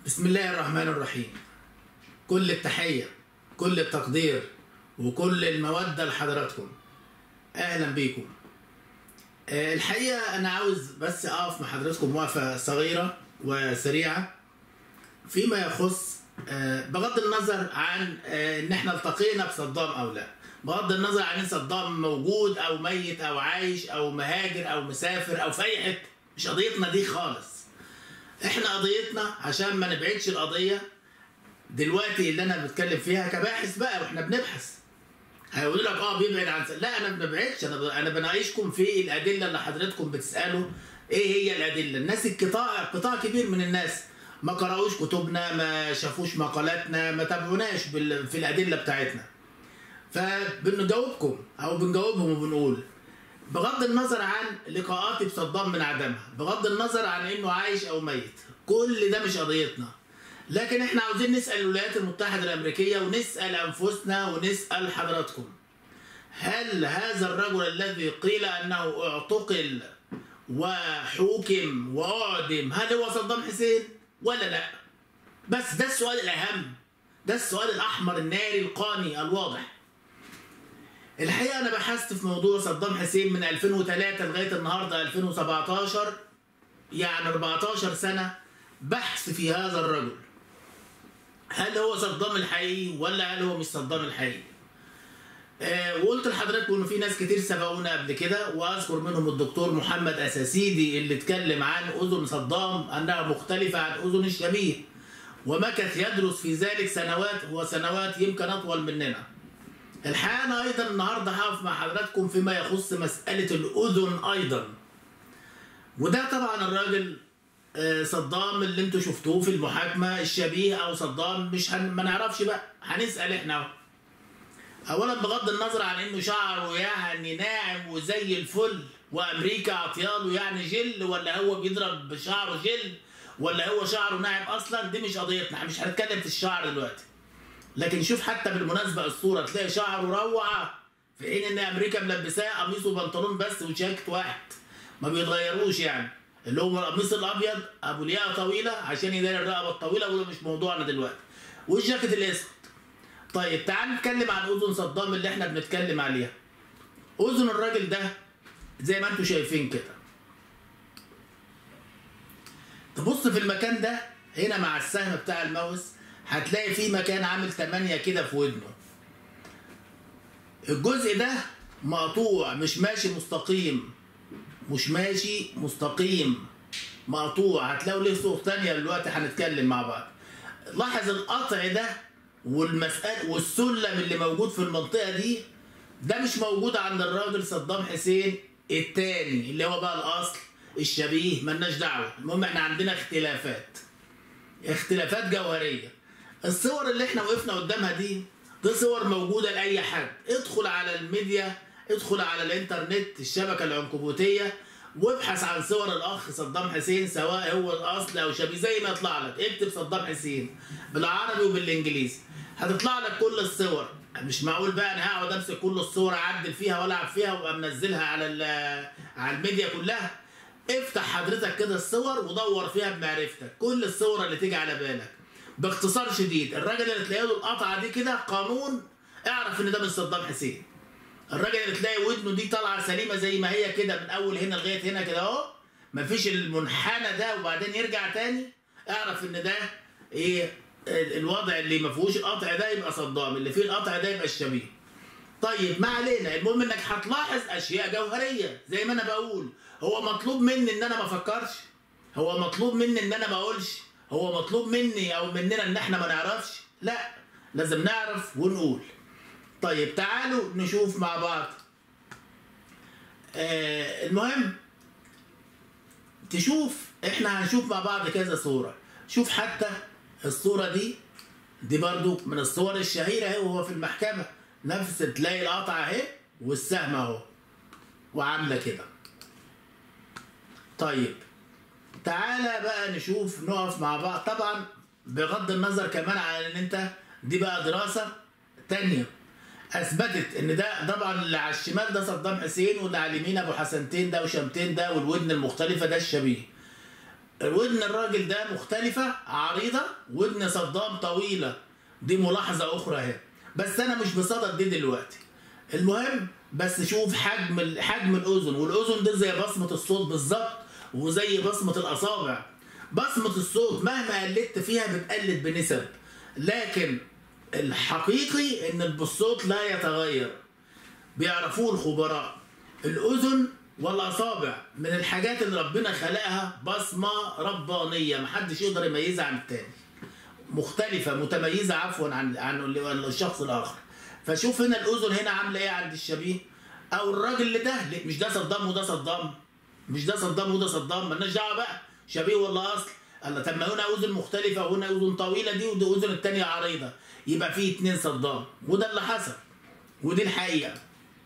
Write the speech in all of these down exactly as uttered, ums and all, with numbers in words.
بسم الله الرحمن الرحيم. كل التحية، كل التقدير، وكل المودة لحضراتكم. أهلا بيكم. الحقيقة أنا عاوز بس أقف مع حضراتكم وقفة صغيرة وسريعة فيما يخص بغض النظر عن إن إحنا التقينا بصدام أو لا، بغض النظر عن إن صدام موجود أو ميت أو عايش أو مهاجر أو مسافر أو في أي حتة، مش قضيتنا دي خالص. احنا قضيتنا عشان ما نبعدش القضيه دلوقتي اللي انا بتكلم فيها كباحث بقى، واحنا بنبحث هيقولوا لك اه بيبعد عن س... لا انا ما ببعدش، انا انا بناقشكم في الادله اللي حضرتكم بتسالوا ايه هي الادله. الناس القطاع قطاع كبير من الناس ما قرأوش كتبنا، ما شافوش مقالاتنا، ما تابعوناش بال... في الادله بتاعتنا، فبنجاوبكم او بنجاوبهم وبنقول بغض النظر عن لقاءاتي بصدام من عدمها، بغض النظر عن انه عايش او ميت، كل ده مش قضيتنا. لكن احنا عاوزين نسأل الولايات المتحدة الامريكية ونسأل انفسنا ونسأل حضراتكم، هل هذا الرجل الذي قيل انه اعتقل وحوكم واعدم هل هو صدام حسين ولا لا؟ بس ده السؤال الاهم، ده السؤال الاحمر الناري القاني الواضح. الحقيقة أنا بحثت في موضوع صدام حسين من ألفين وثلاثة لغاية النهاردة ألفين وسبعتاشر، يعني أربعتاشر سنة بحث في هذا الرجل. هل هو صدام الحقيقي ولا هل هو مش صدام الحقيقي؟ آه وقلت لحضراتكم إنه في ناس كتير سبقونا قبل كده، وأذكر منهم الدكتور محمد أساسيدي اللي اتكلم عن أذن صدام أنها مختلفة عن أذن الشبيه، ومكث يدرس في ذلك سنوات وسنوات يمكن أطول مننا. الحقيقة أنا أيضا النهاردة هقف مع حضراتكم فيما يخص مسألة الأذن أيضا، وده طبعا الراجل صدام اللي انتوا شفتوه في المحاكمة الشبيه أو صدام مش هن... ما نعرفش بقى، هنسأل احنا. أولا بغض النظر عن إنه شعره يعني ناعم وزي الفل وأمريكا عطياله يعني جل، ولا هو بيضرب بشعره جل، ولا هو شعره ناعم أصلا، دي مش قضيتنا، مش هنتكلم في الشعر دلوقتي. لكن شوف حتى بالمناسبة الصورة تلاقي شعره روعة، في حين ان امريكا ملبساه قميص وبنطلون بس وجاكيت واحد ما بيتغيروش، يعني اللي هو القميص الابيض ابو لياقه طويله عشان يداري الرقبه الطويله، وده مش موضوعنا دلوقتي، والجاكيت الاسود. طيب تعال نتكلم عن اذن صدام اللي احنا بنتكلم عليها. اذن الراجل ده زي ما انتم شايفين كده، تبص في المكان ده هنا مع السهم بتاع الماوس هتلاقي في مكان عامل تمانية كده في ودنه. الجزء ده مقطوع، مش ماشي مستقيم، مش ماشي مستقيم، مقطوع. هتلاقوا ليه صور تانية دلوقتي هنتكلم مع بعض. لاحظ القطع ده والمسألة والسلم اللي موجود في المنطقة دي، ده مش موجود عند الراجل صدام حسين التاني اللي هو بقى الأصل الشبيه، ملناش دعوة. المهم احنا عندنا اختلافات، اختلافات جوهرية. الصور اللي احنا وقفنا قدامها دي دي صور موجودة لأي حد. ادخل على الميديا، ادخل على الانترنت الشبكة العنكبوتية وابحث عن صور الأخ صدام حسين، سواء هو الأصل أو شبيه، زي ما يطلع لك اكتب صدام حسين بالعربي وبالإنجليزي هتطلع لك كل الصور. مش معقول بقى أنا هقعد أمسك كل الصور أعدل فيها وألعب فيها وأبقى منزلها على على الميديا كلها. افتح حضرتك كده الصور ودور فيها بمعرفتك كل الصور اللي تيجي على بالك. باختصار شديد، الراجل اللي تلاقي له القطعه دي كده قانون اعرف ان ده من صدام حسين. الراجل اللي تلاقي ودنه دي طالعه سليمه زي ما هي كده من اول هنا لغايه هنا كده اهو، مفيش المنحنى ده وبعدين يرجع تاني، اعرف ان ده ايه الوضع اللي ما فيهوش القطع ده يبقى صدام، اللي فيه القطع ده يبقى الشبيه. طيب ما علينا، المهم انك هتلاحظ اشياء جوهريه زي ما انا بقول. هو مطلوب مني ان انا ما افكرش؟ هو مطلوب مني ان انا ما اقولش؟ هو مطلوب مني او مننا ان احنا ما نعرفش؟ لا، لازم نعرف ونقول. طيب تعالوا نشوف مع بعض. آه المهم تشوف، احنا هنشوف مع بعض كذا صورة. شوف حتى الصورة دي، دي برضو من الصور الشهيرة اهي وهو في المحكمة، نفس تلاقي القطعة اهي والسهم اهو وعاملة كده. طيب تعالى بقى نشوف، نقف مع بعض. طبعا بغض النظر كمان عن ان انت دي بقى دراسة تانية اثبتت ان ده طبعا اللي على الشمال ده صدام حسين، واللي على اليمين ابو حسنتين ده وشمتين ده والودن المختلفة ده الشبيه. ودن الراجل ده مختلفة عريضة، ودن صدام طويلة، دي ملاحظة أخرى اهي، بس أنا مش بصدد دي دلوقتي. المهم بس شوف حجم حجم الأذن، والأذن دي زي بصمة الصوت بالظبط وزي بصمة الأصابع. بصمة الصوت مهما قلدت فيها بتقلد بنسب، لكن الحقيقي إن الصوت لا يتغير، بيعرفوه الخبراء. الأذن والأصابع من الحاجات اللي ربنا خلقها بصمة ربانية محدش يقدر يميزها عن التاني، مختلفة متميزة عفوا عن عن الشخص الآخر. فشوف هنا الأذن هنا عاملة إيه عند الشبيه، أو الراجل اللي ده مش ده صدام وده صدام، مش ده صدام وده صدام، مالناش دعوة بقى شبيه ولا أصل. الله، طب ما هنا أذن مختلفة وهنا أذن طويلة دي ودي أذن التانية عريضة، يبقى فيه اتنين صدام، وده اللي حصل ودي الحقيقة.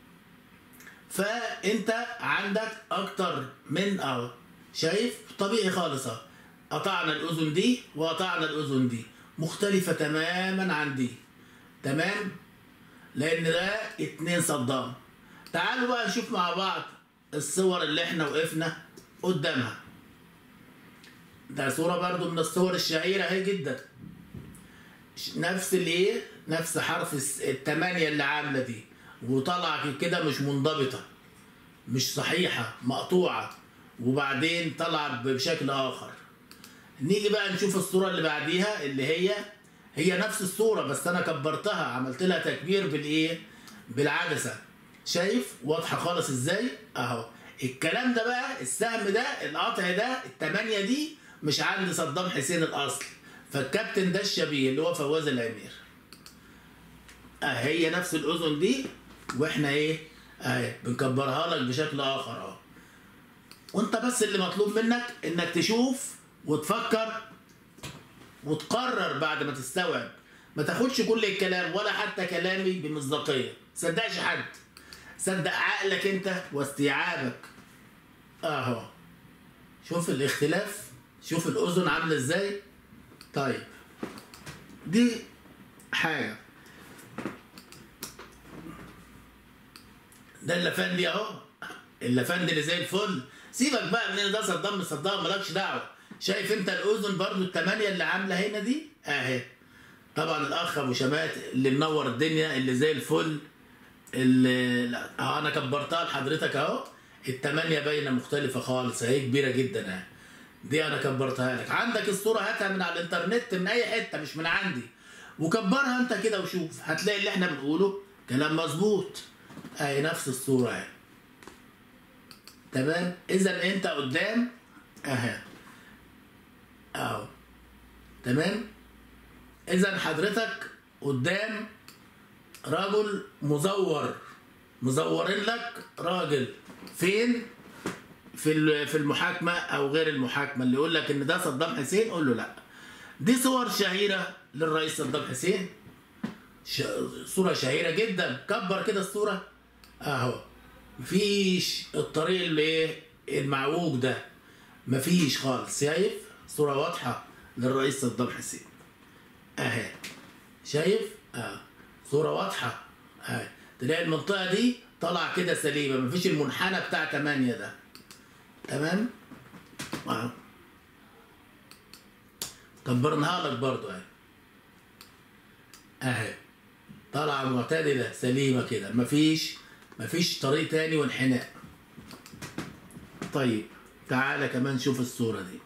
فانت عندك اكتر من اهو، شايف طبيعي خالص اهو، قطعنا الاذن دي وقطعنا الاذن دي مختلفه تماما عن دي، تمام، لان ده اتنين صدام. تعالوا بقى نشوف مع بعض الصور اللي احنا وقفنا قدامها. ده صوره برضو من الصور الشهيره اهي جدا، نفس الايه، نفس حرف الثمانيه اللي عامله دي، وطلع كده مش منضبطة، مش صحيحة، مقطوعة، وبعدين طلع بشكل آخر. نيجي بقى نشوف الصورة اللي بعديها اللي هي هي نفس الصورة بس أنا كبرتها، عملت لها تكبير بالإيه؟ بالعدسة. شايف واضحة خالص إزاي؟ أهو الكلام ده بقى، السهم ده، القطع ده، التمانية دي مش عند صدام حسين الأصل، فالكابتن ده الشبيه اللي هو فواز الأمير. هي نفس الأذن دي واحنا ايه اهي بنكبرها لك بشكل اخر اهو. وانت بس اللي مطلوب منك انك تشوف وتفكر وتقرر بعد ما تستوعب، ما تاخدش كل الكلام ولا حتى كلامي بمصداقيه، صدقش حد، صدق عقلك انت واستيعابك. اهو شوف الاختلاف، شوف الاذن عامله ازاي. طيب دي حاجه، ده اللفندي اهو، اللفندي اللي زي الفل، سيبك بقى من ده صدام مش صدام مالكش دعوه. شايف انت الاذن برضو الثمانيه اللي عامله هنا دي اهي، طبعا الاخ ابو شمات اللي منور الدنيا اللي زي الفل، اللي لا اه انا كبرتها لحضرتك اهو، الثمانيه باينه مختلفه خالص اهي، كبيره جدا اهي، دي انا كبرتها لك. عندك الصوره هاتها من على الانترنت من اي حته مش من عندي، وكبرها انت كده وشوف، هتلاقي اللي احنا بنقوله كلام مظبوط. اهي نفس الصورة اهي، تمام. اذا انت قدام اهي اهو، تمام. اذا حضرتك قدام رجل مزور، مزورين لك راجل فين؟ في في المحاكمة او غير المحاكمة، اللي يقول لك ان ده صدام حسين قول له لا. دي صور شهيرة للرئيس صدام حسين، صورة شهيرة جدا. كبر كده الصورة اهو، مفيش الطريق اللي ايه المعوج ده، مفيش خالص. شايف صورة واضحة للرئيس صدام حسين اهي، شايف اه صورة واضحة اهي، تلاقي المنطقة دي طالعة كده سليمة، مفيش المنحنى بتاع تمانية ده، تمام. اه كبرناها لك برضو اهي اهي، طالعة معتدلة سليمة كده، مفيش مفيش طريق تاني وانحناء. طيب تعالى كمان شوف الصورة دي،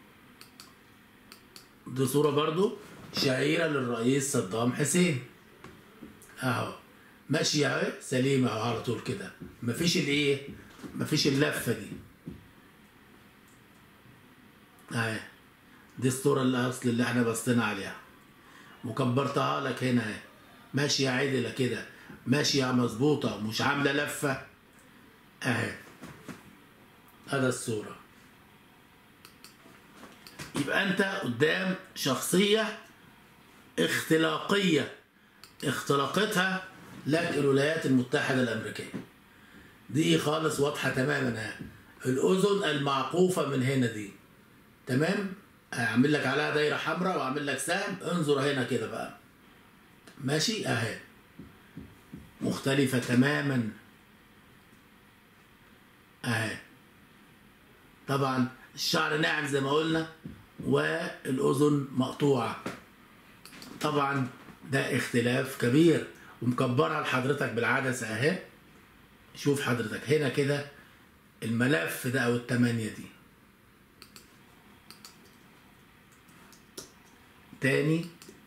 دي صورة برضو شهيرة للرئيس صدام حسين اهو، ماشية اهي سليمة اهو على طول كده، مفيش الايه، مفيش اللفة دي اهي. دي الصورة الاصل اللي احنا بصينا عليها وكبرتها لك هنا اهي، ماشية عدلة كده، ماشية مظبوطة مش عاملة لفة اهي. هذا الصورة، يبقى انت قدام شخصية اختلاقية اختلقتها لك الولايات المتحدة الأمريكية، دي خالص واضحة تماما اهي. الأذن المعقوفة من هنا دي، تمام، اعمل لك عليها دايرة حمراء واعمل لك سهم، انظر هنا كده بقى، ماشي اهي، مختلفة تماما اهي. طبعا الشعر ناعم زي ما قلنا، والاذن مقطوعه. طبعا ده اختلاف كبير، ومكبرها لحضرتك بالعدسه اهي. شوف حضرتك هنا كده الملف ده او التمانية دي. تاني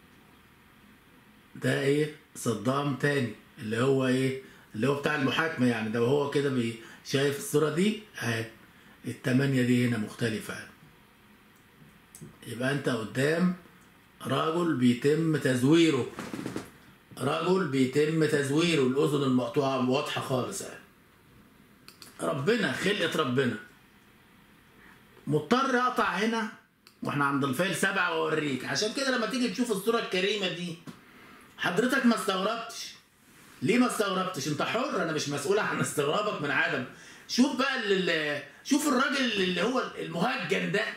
ده ايه؟ صدام تاني اللي هو ايه؟ اللي هو بتاع المحاكمة يعني. ده وهو كده بي- شايف الصورة دي اهي، التمانية دي هنا مختلفة. يبقى انت قدام رجل بيتم تزويره، رجل بيتم تزويره. الأذن المقطوعة واضحة خالص اهي. ربنا خلقة ربنا. مضطر اقطع هنا واحنا عند الفايل سبعة واوريك. عشان كده لما تيجي تشوف الصورة الكريمة دي حضرتك ما استغربتش. ليه ما استغربتش؟ انت حر، انا مش مسؤول عن استغرابك من عدم. شوف بقى اللي شوف الراجل اللي هو المهجن ده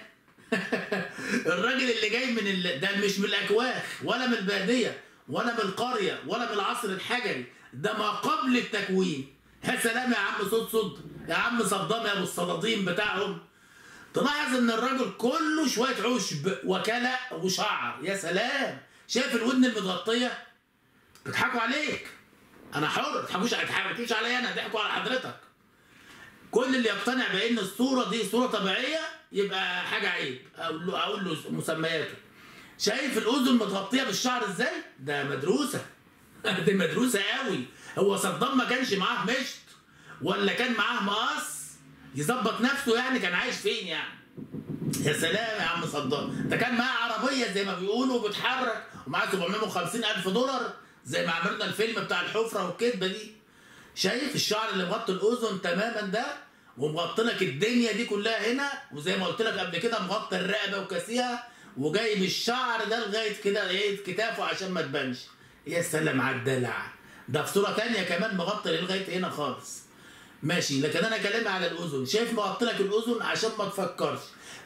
الراجل اللي جاي من ال... ده مش من الاكواخ ولا من الباديه ولا من القريه ولا من العصر الحجري، ده ما قبل التكوين. يا سلام يا عم صد صد، يا عم صدام يا ابو الصدادين بتاعهم. تلاحظ ان الراجل كله شويه عشب وكلأ وشعر. يا سلام، شايف الودن المتغطيه؟ بيضحكوا عليك. انا حر، ما تضحكوش عليك عليا انا، ضحكوا على حضرتك. كل اللي يقتنع بان الصوره دي صوره طبيعيه يبقى حاجه عيب. اقول له اقول له مسمياته. شايف الاذن متغطيه بالشعر ازاي؟ ده مدروسه دي مدروسه قوي. هو صدام ما كانش معاه مشط ولا كان معاه مقص يظبط نفسه يعني؟ كان عايش فين يعني؟ يا سلام يا عم صدام، ده كان معاه عربيه زي ما بيقولوا وبيتحرك ومعاه سبعمية وخمسين ألف دولار زي ما عملنا الفيلم بتاع الحفره والكذبه دي. شايف الشعر اللي مغطي الاذن تماما ده، ومغطي لك الدنيا دي كلها هنا، وزي ما قلت لك قبل كده مغطي الرقبه وكاسيها، وجايب الشعر ده لغايه كده ايه كتافه عشان ما تبانش. يا سلام على الدلع. ده في صوره ثانيه كمان مغطي لغايه هنا خالص. ماشي، لكن انا كلامي على الاذن. شايف مغطي لك الاذن عشان ما تفكرش.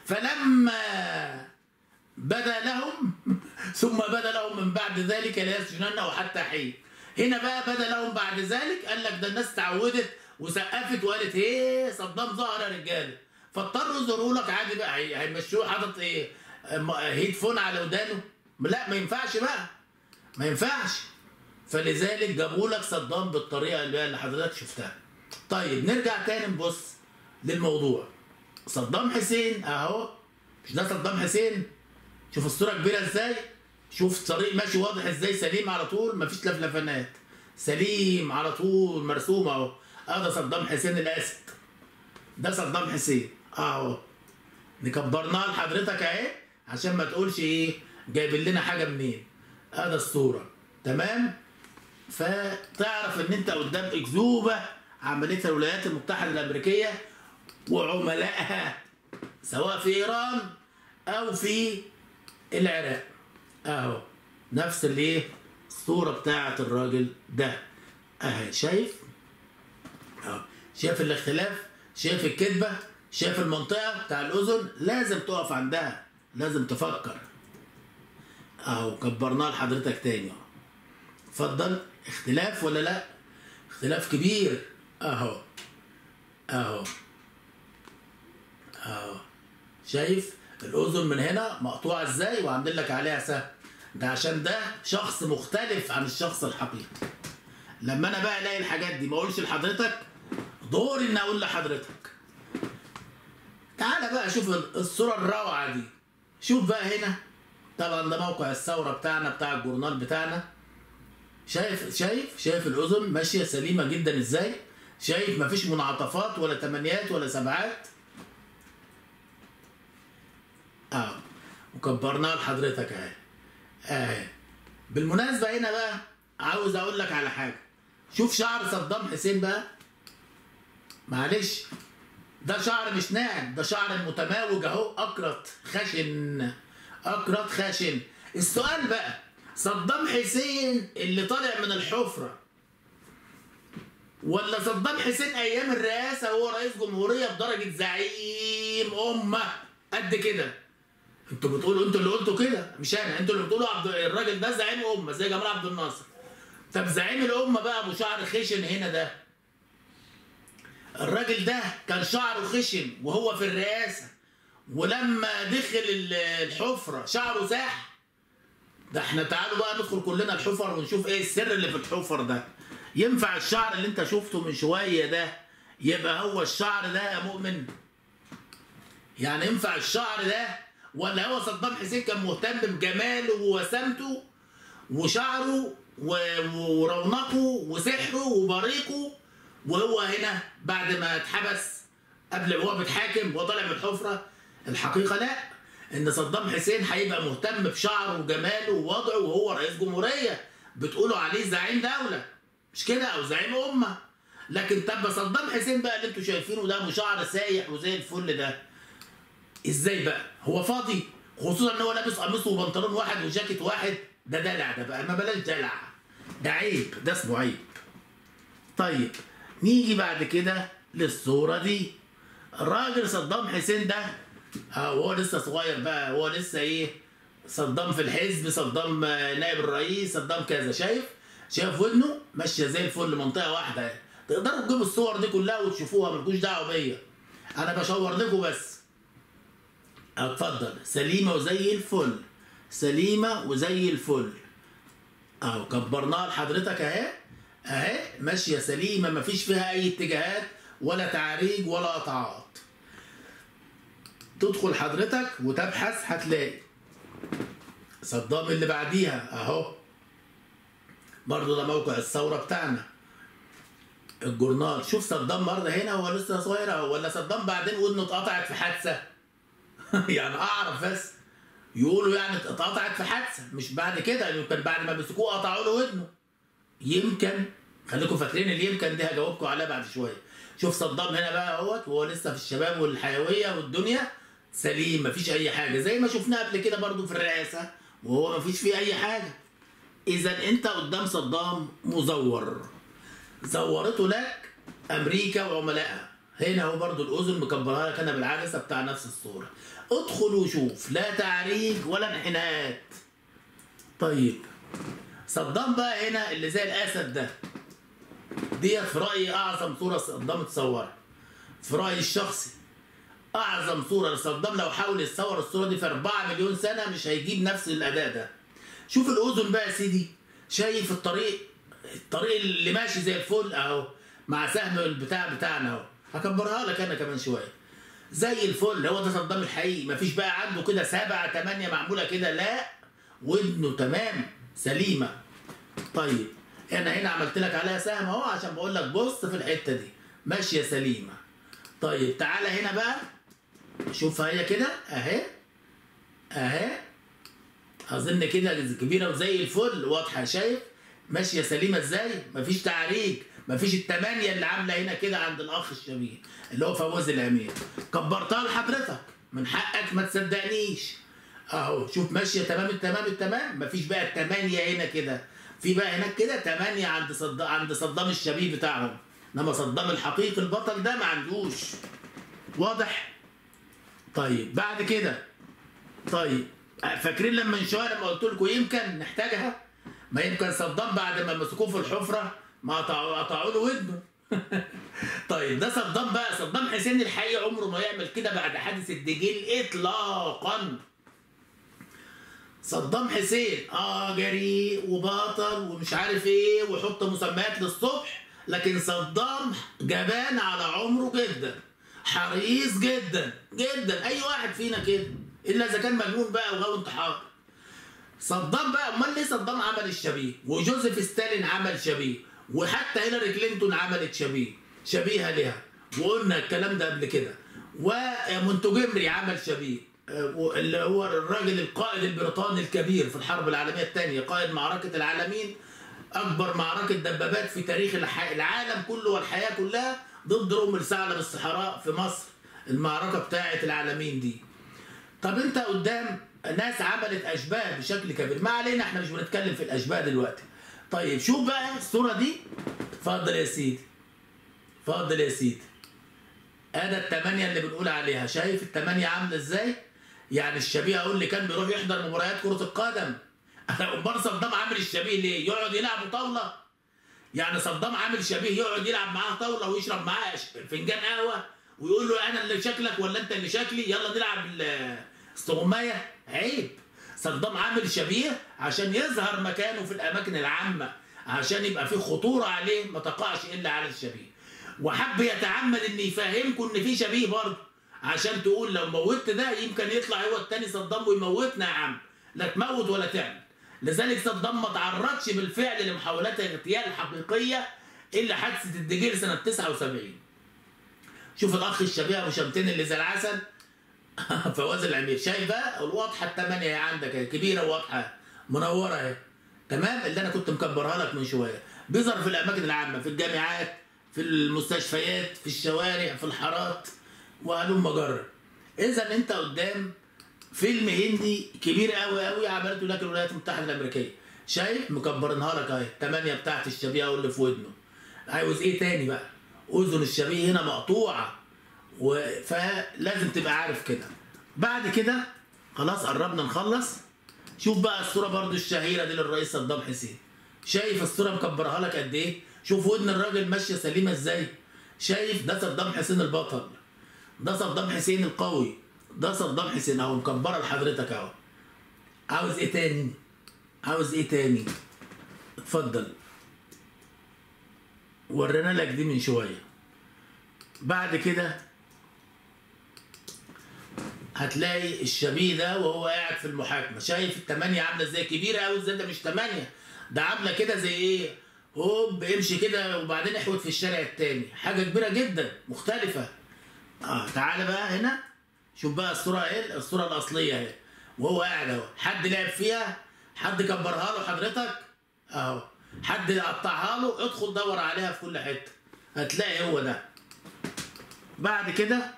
فلما بدا لهم ثم بدا لهم من بعد ذلك ليسجننه حتى حين. هنا بقى بدا لهم بعد ذلك، قال لك ده الناس اتعودت وسقفت وقالت ايه صدام ظهر يا رجاله، فاضطروا يظهروا لك عادي بقى. هيمشوه حاطط ايه هيدفون على ودانه؟ لا ما ينفعش بقى، ما ينفعش. فلذلك جابوا لك صدام بالطريقه اللي حضرتك شفتها. طيب نرجع تاني نبص للموضوع. صدام حسين اهو، مش ده صدام حسين؟ شوف الصوره كبيره ازاي، شوف طريق ماشي واضح ازاي، سليم على طول مفيش لفلفانات، سليم على طول مرسوم اهو. اه ده صدام حسين الاسد، ده صدام حسين اهو. نكبرناها لحضرتك اهي عشان ما تقولش ايه جايبين لنا حاجه منين. اه ده الصوره تمام. فتعرف ان انت قدام اكذوبه عملتها الولايات المتحده الامريكيه وعملائها سواء في ايران او في العراق. اهو نفس الايه الصوره بتاعت الراجل ده اهي. شايف اهو، شايف الاختلاف، شايف الكذبه، شايف المنطقه بتاع الاذن. لازم تقف عندها، لازم تفكر اهو. كبرناها لحضرتك تاني اهو. اتفضل. اختلاف ولا لا؟ اختلاف كبير اهو اهو اهو. شايف الاذن من هنا مقطوعه ازاي وعاملين لك عليها سهم؟ ده عشان ده شخص مختلف عن الشخص الحقيقي. لما انا بقى الاقي الحاجات دي ما اقولش لحضرتك، دوري ان اقول لحضرتك. تعالى بقى شوف الصوره الروعه دي. شوف بقى هنا، طبعا ده موقع الثوره بتاعنا بتاع الجورنال بتاعنا. شايف شايف شايف الاذن ماشيه سليمه جدا ازاي؟ شايف مفيش منعطفات ولا تمانيات ولا سبعات اه. وكبرناها لحضرتك اهي اهي. بالمناسبه هنا بقى عاوز اقول لك على حاجه. شوف شعر صدام حسين بقى، معلش ده شعر مش ناعم، ده شعر متماوج اهو، اقرط خشن، اقرط خشن. السؤال بقى، صدام حسين اللي طالع من الحفره ولا صدام حسين ايام الرئاسه وهو رئيس جمهوريه بدرجه زعيم امه قد كده؟ انتوا بتقولوا، انتوا اللي قلتوا كده مش انا، انتوا اللي بتقولوا عبد الراجل ده زعيم امه زي جمال عبد الناصر. طب زعيم الامه بقى ابو شعر خشن هنا ده، الراجل ده كان شعره خشن وهو في الرئاسه ولما دخل ال- الحفره شعره ساح. ده احنا تعالوا بقى ندخل كلنا الحفر ونشوف ايه السر اللي في الحفر ده. ينفع الشعر اللي انت شفته من شويه ده يبقى هو الشعر ده يا مؤمن؟ يعني ينفع الشعر ده؟ ولا هو صدام حسين كان مهتم بجماله ووسامته وشعره و- ورونقه وسحره وبريقه، وهو هنا بعد ما اتحبس قبل هو بيتحاكم وهو طالع من الحفره؟ الحقيقه لا، ان صدام حسين هيبقى مهتم بشعره وجماله ووضعه وهو رئيس جمهوريه، بتقولوا عليه زعيم دوله مش كده، او زعيم امه. لكن طب صدام حسين بقى اللي انتوا شايفينه ده ابو شعر سايح وزي الفل ده، ازاي بقى؟ هو فاضي؟ خصوصا ان هو لابس قميص وبنطلون واحد وجاكيت واحد، ده دلع ده بقى، ما بلاش دلع، ده عيب، ده اسمه عيب. طيب نيجي بعد كده للصوره دي. الراجل صدام حسين ده اه وهو لسه صغير بقى، هو لسه ايه، صدام في الحزب، صدام نائب الرئيس، صدام كذا، شايف شايف ودنه ماشيه زي الفل، منطقه واحده. تقدروا تجيبوا الصور دي كلها وتشوفوها، مالكوش دعوه بيا، انا بشاور لكم بس. اتفضل، سليمه وزي الفل، سليمه وزي الفل اهو، كبرناها لحضرتك اهي اهي، ماشيه سليمه مفيش فيها اي اتجاهات ولا تعاريج ولا قطعات. تدخل حضرتك وتبحث هتلاقي صدام اللي بعديها اهو، برضه ده موقع الثوره بتاعنا الجورنال. شوف صدام مره هنا هو لسه صغير اهو، ولا صدام بعدين ودنه اتقطعت في حادثه؟ يعني اعرف بس يقولوا يعني اتقطعت في حادثه، مش بعد كده، يمكن بعد ما مسكوه قطعوا له ودنه، يمكن. خليكم فاكرين اللي يمكن دي هجاوبكم عليها بعد شويه. شوف صدام هنا بقى اهوت وهو لسه في الشباب والحيويه والدنيا سليم، مفيش اي حاجه، زي ما شفناه قبل كده برضو في الرئاسه وهو مفيش فيه اي حاجه. اذا انت قدام صدام مزور، زورته لك امريكا وعملائها. هنا هو برضو الاذن مكبرها لك انا بالعدسه بتاع نفس الصوره. ادخل وشوف، لا تعريج ولا انحناءات. طيب صدام بقى هنا اللي زي الاسد ده، ديت في رايي اعظم صوره صدام اتصورها، في رايي الشخصي اعظم صوره لصدام. لو حاول يتصور الصوره دي في أربعة مليون سنه مش هيجيب نفس الاداء ده. شوف الاذن بقى يا سيدي، شايف الطريق، الطريق اللي ماشي زي الفل اهو، مع سهم البتاع بتاعنا اهو، هكبرها لك انا كمان شويه، زي الفل. هو ده صدام الحقيقي، مفيش بقى عنده كده سبعة تمانية معموله كده، لا، ودنه تمام سليمه. طيب انا هنا عملت لك عليها سهم اهو عشان بقول لك بص في الحته دي ماشيه سليمه. طيب تعالى هنا بقى شوفها هي كده اهي اهي، اظن كده كبيره وزي الفل واضحه، شايف ماشيه سليمه ازاي، مفيش تعريج، مفيش التمانيه اللي عامله هنا كده عند الاخ الشبيه اللي هو فواز الامير. كبرتها لحضرتك، من حقك ما تصدقنيش اهو، شوف ماشيه تمام التمام التمام، مفيش بقى التمانيه هنا كده، في بقى هناك كده تمانيه عند صدام، عند صدام الشبيه بتاعهم، انما صدام الحقيقي البطل ده ما عندوش. واضح؟ طيب بعد كده، طيب فاكرين لما من شويه لما قلت لكم يمكن نحتاجها؟ ما يمكن صدام بعد ما مسكوه في الحفره ما قطعوا قطعوا له ودنه. طيب ده صدام بقى، صدام حسين الحقيقي عمره ما يعمل كده بعد حادث الدجيل اطلاقا. صدام حسين اه جريء وبطل ومش عارف ايه ويحط مسميات للصبح، لكن صدام جبان على عمره جدا، حريص جدا جدا، اي واحد فينا كده الا اذا كان مجنون بقى وغاوي انتحار. صدام بقى، امال ليه صدام عمل الشبيه، وجوزيف ستالين عمل شبيه، وحتى هيلاري كلينتون عملت شبيه شبيهه لها، وقلنا الكلام ده قبل كده، ومونتجومري عمل شبيه، اللي هو الراجل القائد البريطاني الكبير في الحرب العالميه الثانيه، قائد معركه العالمين، اكبر معركه دبابات في تاريخ العالم كله والحياه كلها ضد روم الثعلب الصحراء في مصر، المعركه بتاعه العالمين دي. طب انت قدام ناس عملت اشباه بشكل كبير، ما علينا احنا مش بنتكلم في الاشباه دلوقتي. طيب شوف بقى الصوره دي، اتفضل يا سيدي، اتفضل يا سيدي، ادي الثمانيه اللي بنقول عليها، شايف الثمانيه عامله ازاي؟ يعني الشبيه اقول اللي كان بيروح يحضر مباريات كره القدم، انا امال صدام عامل الشبيه ليه؟ يقعد يلعبوا طاوله؟ يعني صدام عامل شبيه يقعد يلعب معاه طاوله ويشرب معاه فنجان قهوه ويقول له انا اللي شكلك ولا انت اللي شكلي، يلا نلعب استغمايه. عيب. صدام عامل شبيه عشان يظهر مكانه في الاماكن العامه، عشان يبقى في خطوره عليه ما تقعش الا على الشبيه. وحب يتعمد ان يفهمكم ان في شبيه برضه، عشان تقول لو موتت ده يمكن يطلع هو التاني صدام ويموتنا يا عم. لا تموت ولا تعمل. لذلك صدام ما تعرضش بالفعل لمحاولات اغتيال حقيقيه الا حادثه الدجير سنه تسعة وسبعين. شوف الاخ الشبيه ابو شمتين اللي زي العسل فواز العمير، شايف بقى الواضحه الثمانيه اهي عندك اهي، كبيره واضحه منوره اهي، تمام، اللي انا كنت مكبرها لك من شويه. بيظهر في الاماكن العامه، في الجامعات، في المستشفيات، في الشوارع، في الحارات، وهلم جرا. اذا انت قدام فيلم هندي كبير قوي قوي عملته لك الولايات المتحده الامريكيه. شايف مكبرينها لك اهي، الثمانيه بتاعت الشبيه واللي في ودنه. عاوز ايه تاني بقى؟ اذن الشبيه هنا مقطوعه، و... فلازم تبقى عارف كده. بعد كده خلاص قربنا نخلص. شوف بقى الصوره برضو الشهيره دي للرئيس صدام حسين. شايف الصوره مكبرها لك قد ايه؟ شوف ودن الراجل ماشيه سليمه ازاي؟ شايف ده صدام حسين البطل، ده صدام حسين القوي، ده صدام حسين اهو مكبره لحضرتك اهو. عاوز ايه تاني؟ عاوز ايه تاني؟ اتفضل. ورينا لك دي من شويه. بعد كده هتلاقي الشبيه ده وهو قاعد في المحاكمه. شايف الثمانيه عامله ازاي؟ كبيره قوي ازاي؟ ده مش ثمانيه، ده عامله كده زي ايه؟ هوب امشي كده وبعدين احوت في الشارع التاني، حاجه كبيره جدا مختلفه. اه تعالى بقى هنا، شوف بقى الصوره ايه؟ الصوره الاصليه اهي، وهو قاعد اهو. حد لعب فيها؟ حد كبرها له حضرتك؟ اهو. حد قطعها له؟ ادخل دور عليها في كل حته هتلاقي هو ده. بعد كده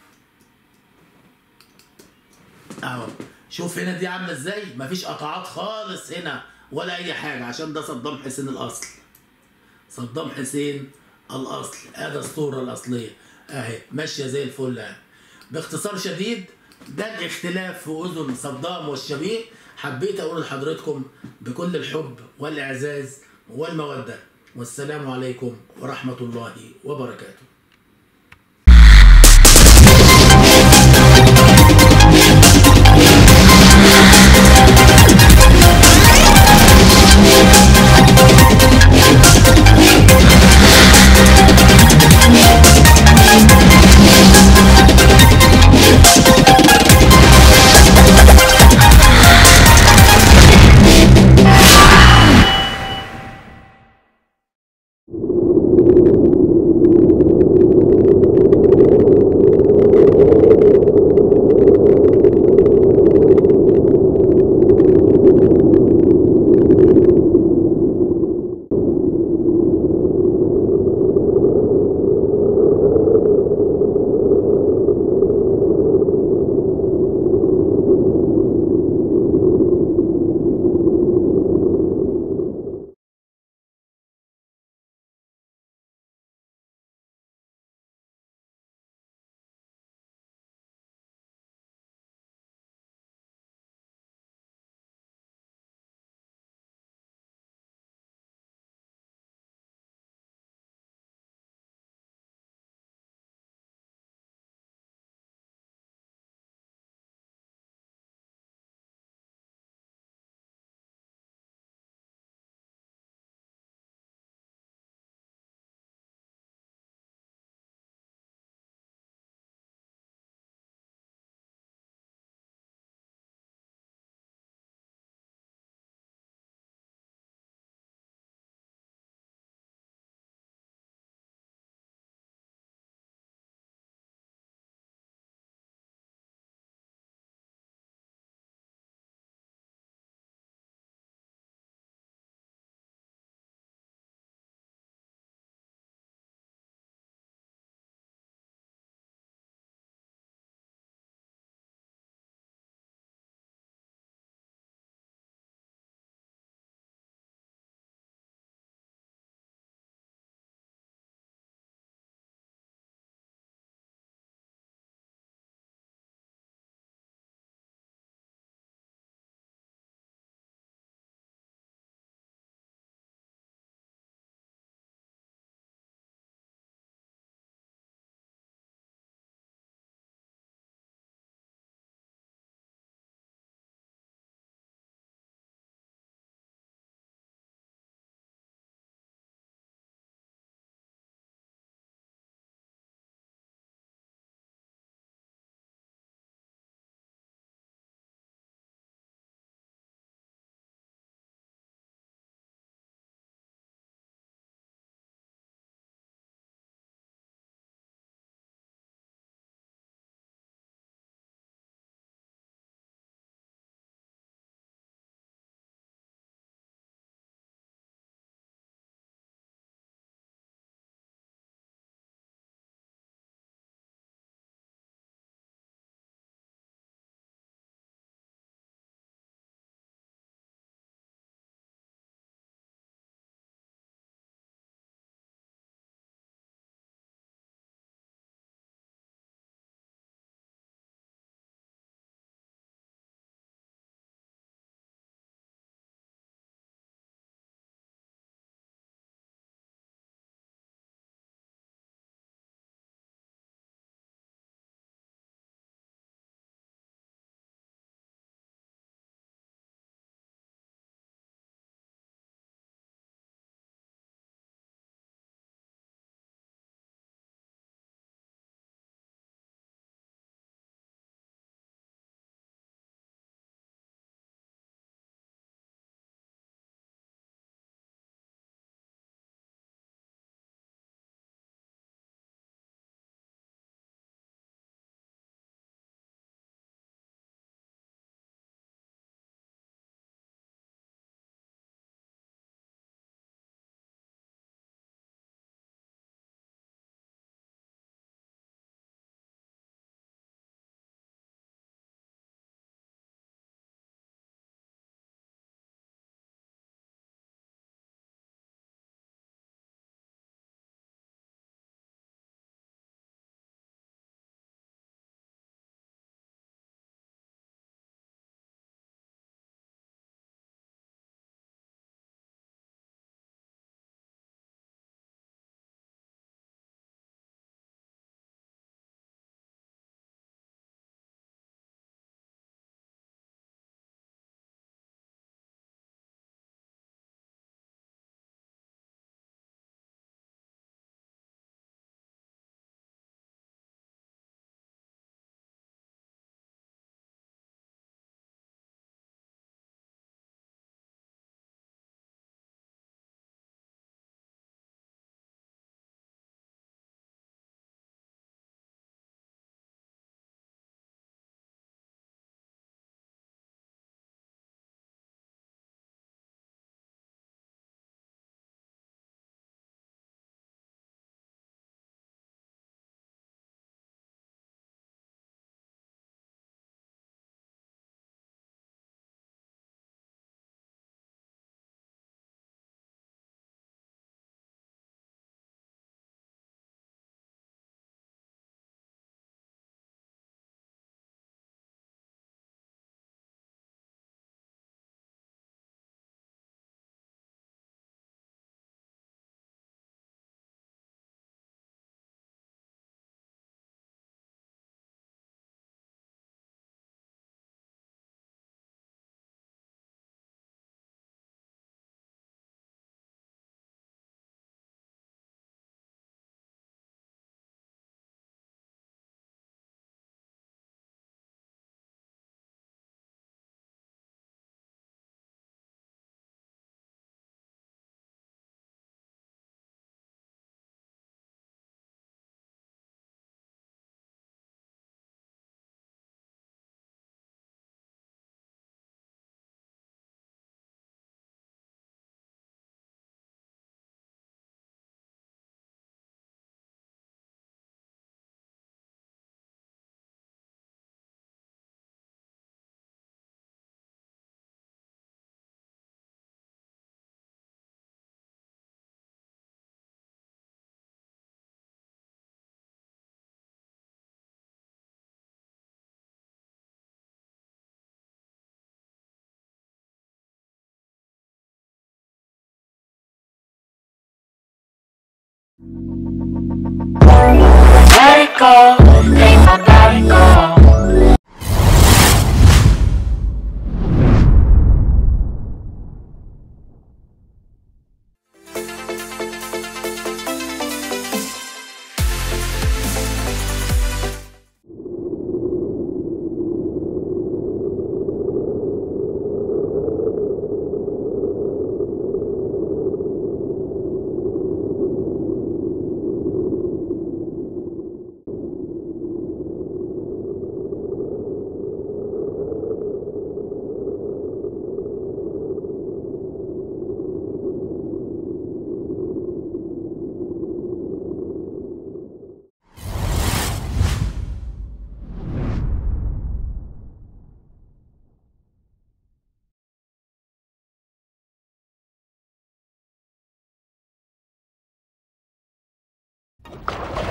اهو شوف هنا دي عامله ازاي؟ مفيش قطعات خالص هنا ولا اي حاجه، عشان ده صدام حسين الاصل. صدام حسين الاصل، ادي الصوره الاصليه اهي ماشيه زي الفل اهي. باختصار شديد ده الاختلاف في اذن صدام والشبيه. حبيت اقول لحضرتكم بكل الحب والاعزاز والموده، والسلام عليكم ورحمه الله وبركاته.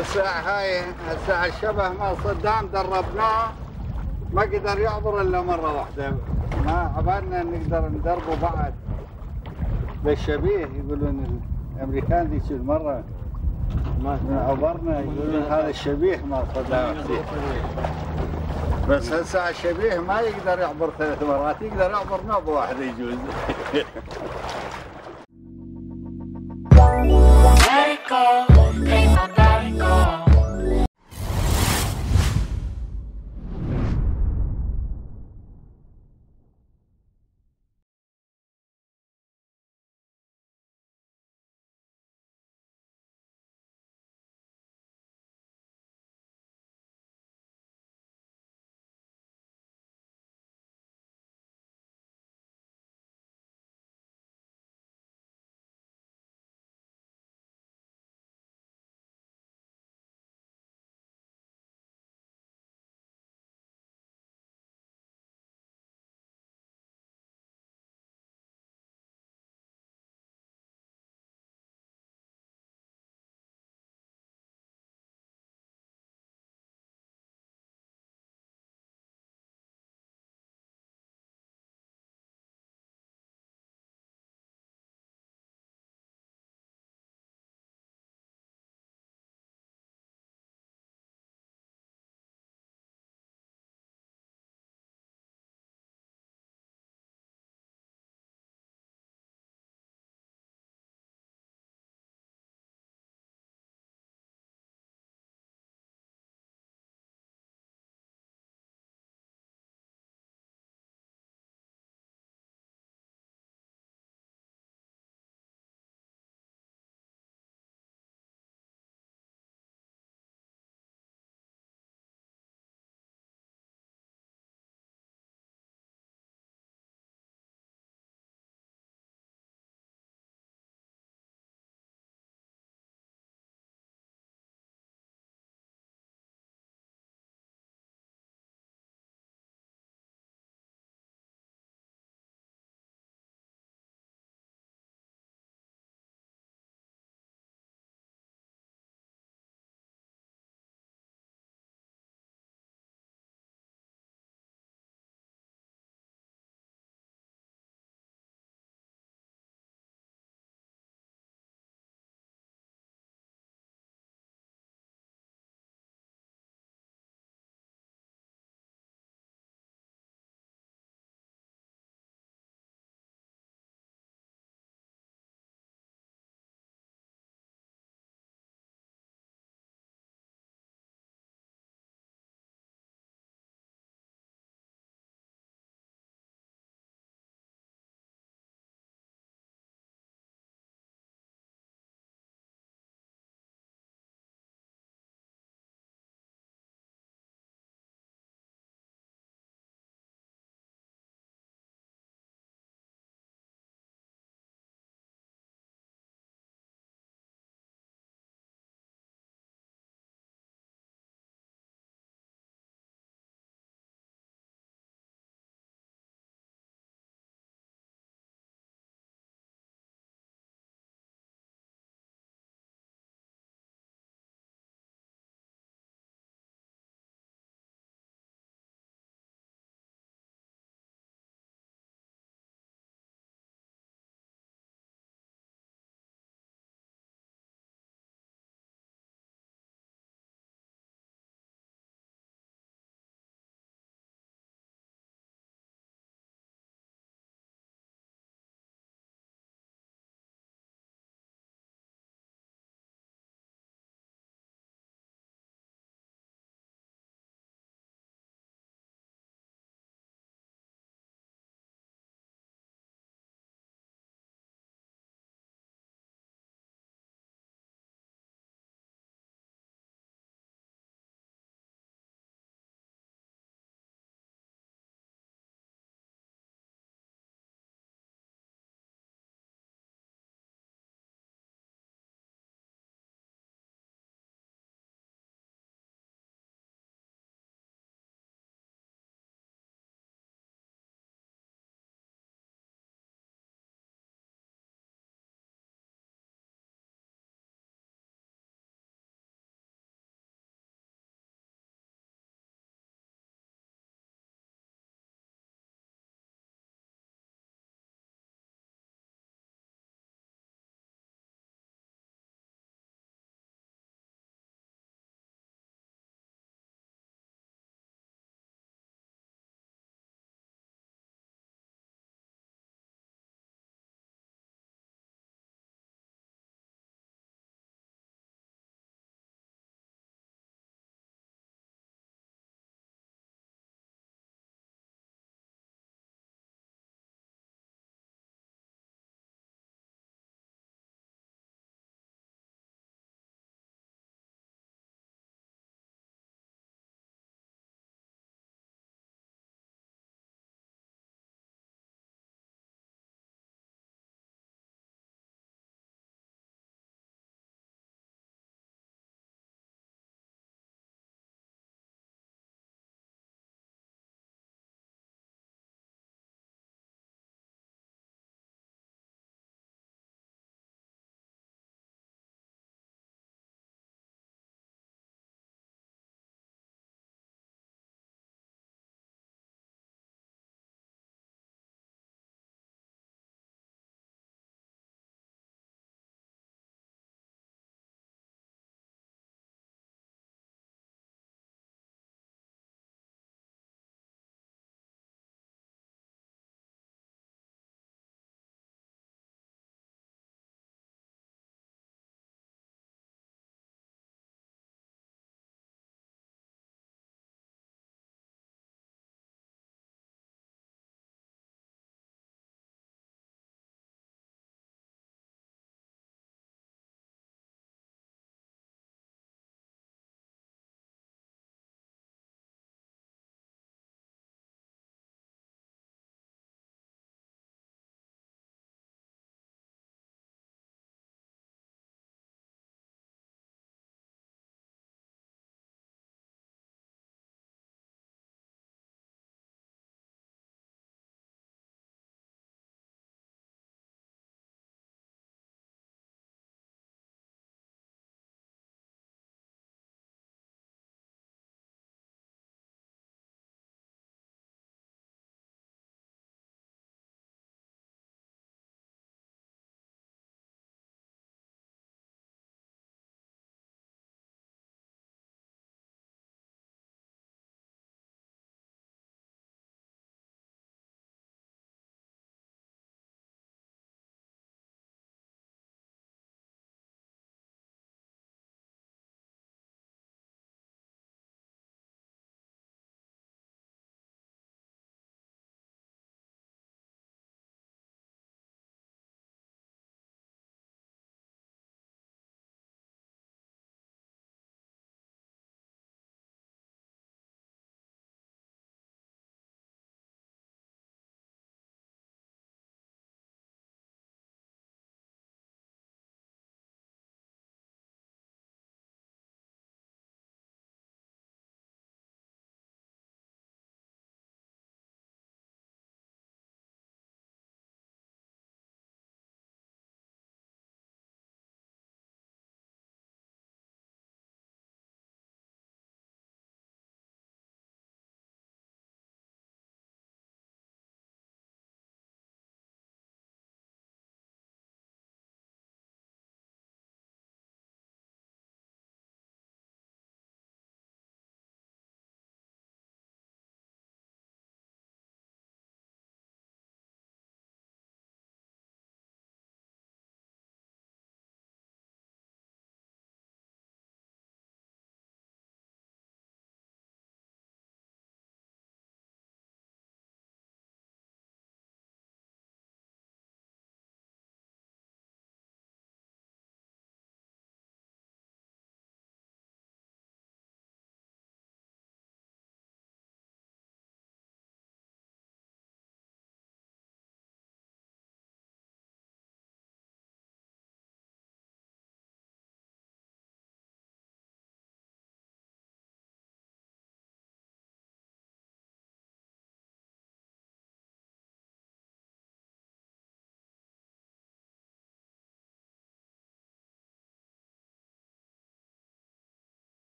هسه هاي هسه الشبه مال صدام دربناه ما قدر يعبر الا مره واحده، ما عبالنا نقدر ندربه بعد. بالشبيه يقولون الامريكان ذيك المره ما عبرنا يقولون هذا الشبيه مال صدام حسين. بس هسه الشبيه ما يقدر يعبر ثلاث مرات، يقدر يعبر نوبه واحده يجوز. Let it go, play my body go.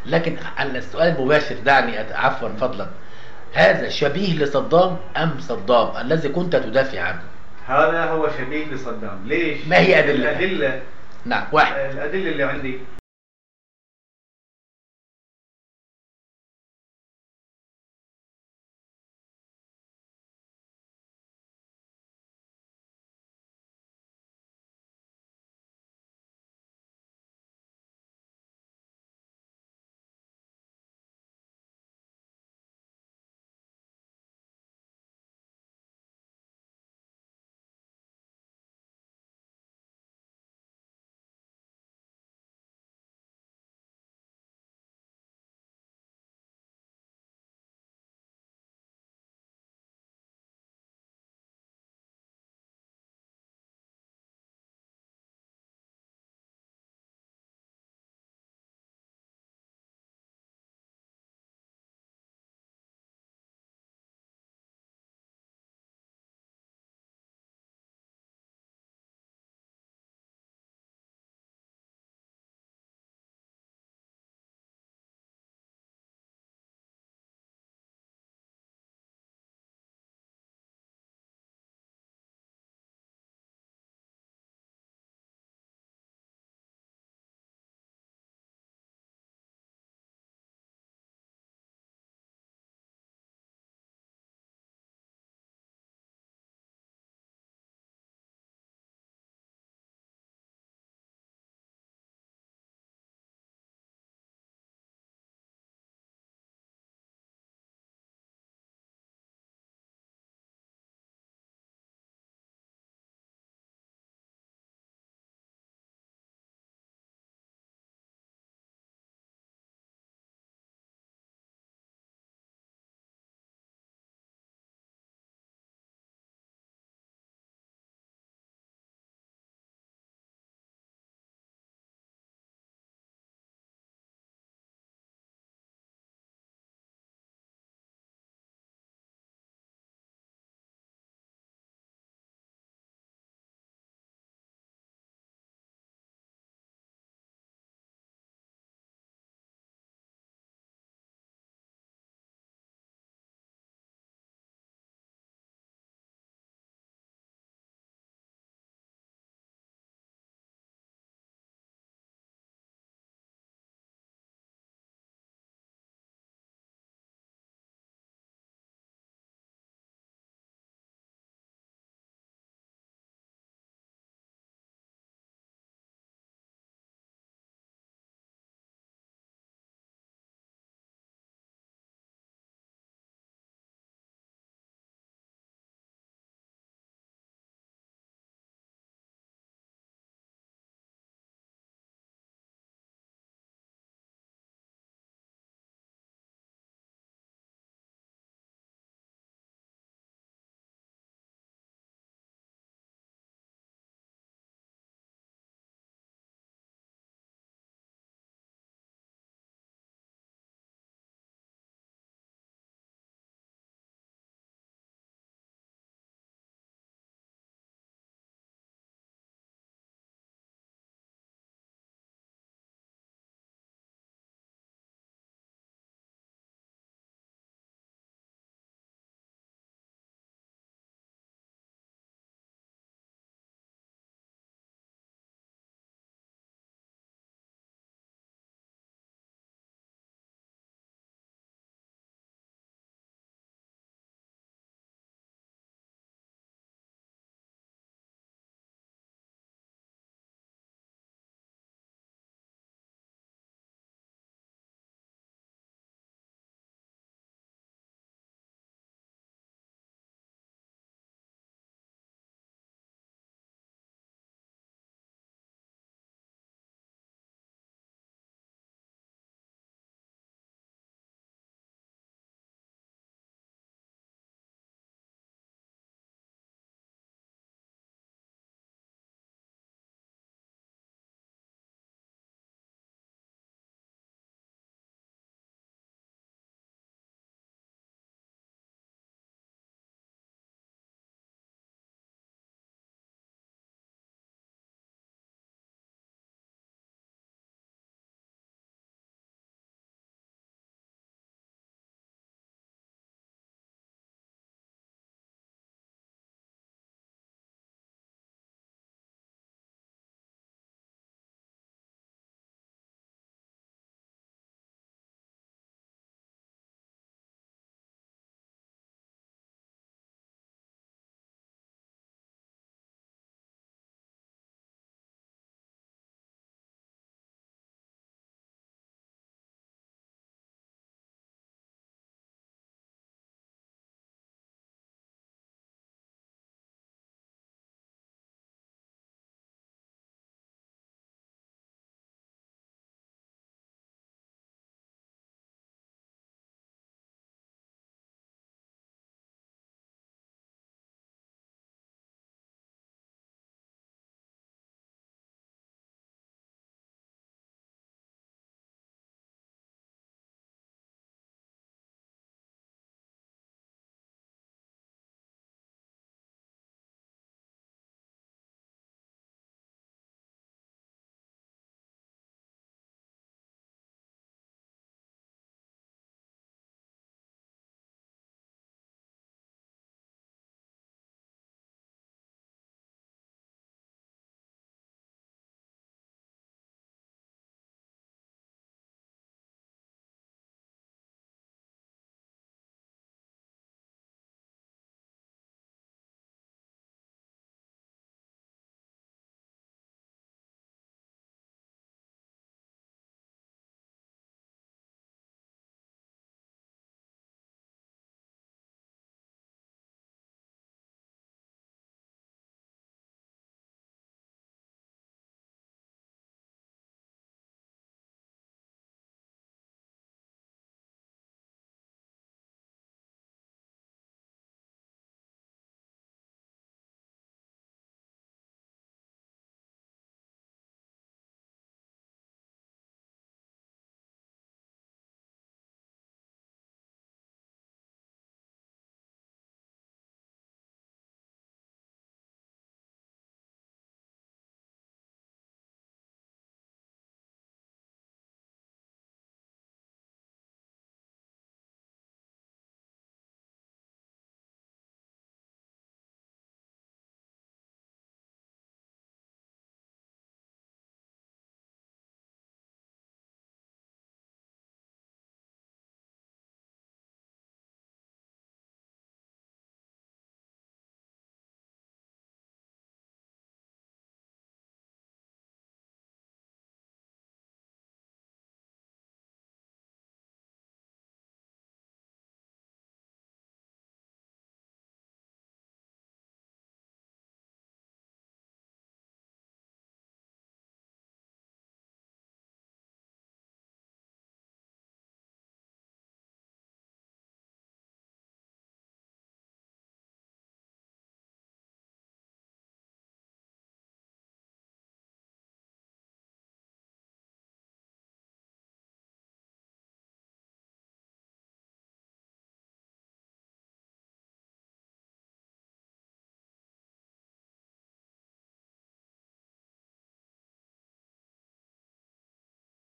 لكن على السؤال المباشر دعني أت- عفوا فضلا، هذا شبيه لصدام أم صدام الذي كنت تدافع عنه؟ هذا هو شبيه لصدام. ليش؟ ما هي أدلة؟ الأدلة نعم، واحد. الأدلة اللي عندي